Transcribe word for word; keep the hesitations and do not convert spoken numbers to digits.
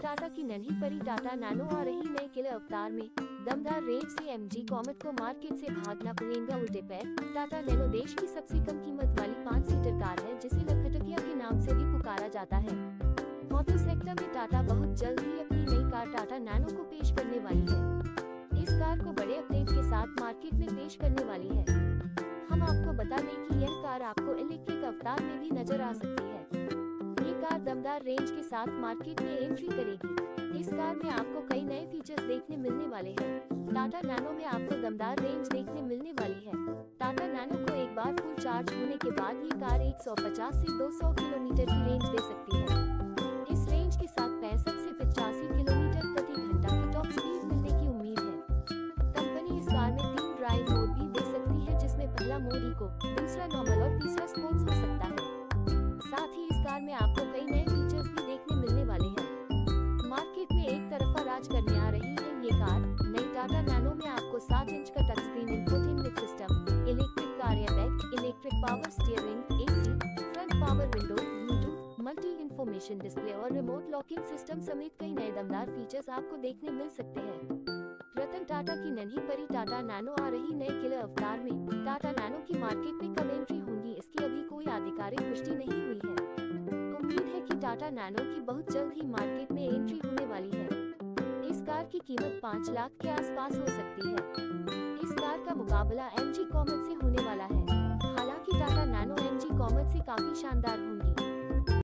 टाटा की नन्ही परी टाटा नैनो आ रही नए किले अवतार में। दमदार रेंज से एमजी कॉमेट को मार्केट से भागना पड़ेगा उल्टे पैर। टाटा नैनो देश की सबसे कम कीमत वाली पाँच सीटर कार है, जिसे लखटकिया के नाम से भी पुकारा जाता है। ऑटो सेक्टर में टाटा बहुत जल्द ही अपनी नई कार टाटा नैनो को पेश करने वाली है। इस कार को बड़े अपडेट के साथ मार्केट में पेश करने वाली है। हम आपको बता दें कि यह कार आपको इलेक्ट्रिक अवतार में भी नजर आ सकती है। ये कार दमदार रेंज के साथ मार्केट में एंट्री करेगी। इस कार में आपको कई नए फीचर्स देखने मिलने वाले हैं। टाटा नैनो में आपको दमदार रेंज देखने मिलने वाली है। टाटा नैनो को एक बार फुल चार्ज होने के बाद ये कार एक सौ पचास से दो सौ किलोमीटर की रेंज दे सकती है। इस रेंज के साथ पैंसठ से पचासी किलोमीटर प्रति घंटा की टॉप स्पीड मिलने की उम्मीद है। कंपनी इस कार में तीन ड्राइव मोड भी दे सकती है, जिसमें पहला मोड इको, दूसरा नॉर्मल और तीसरा स्पोर्ट्स हो सकता है। साथ ही इस कार में आपको कई नए फीचर्स भी देखने मिलने वाले हैं। मार्केट में एक तरफा राज करने आ रही है ये कार। नई टाटा नैनो में आपको सात इंच का touch screen infotainment system, electric car airbag, electric power steering, AC, front power window, Bluetooth, multi information display और रिमोट लॉकिंग सिस्टम समेत कई नए दमदार फीचर्स आपको देखने मिल सकते हैं। रतन टाटा की नन्ही परी टाटा नैनो आ रही नए किले अवतार में। टाटा नैनो की मार्केट में कब एंट्री होगी, इसकी अभी कोई आधिकारिक पुष्टि नहीं हुई है। उम्मीद है कि टाटा नैनो की बहुत जल्द ही मार्केट में एंट्री होने वाली है। इस कार की कीमत पाँच लाख के आसपास हो सकती है। इस कार का मुकाबला एमजी कॉमेट से होने वाला है। हालांकि टाटा नैनो एमजी कॉमेट से काफी शानदार होंगी।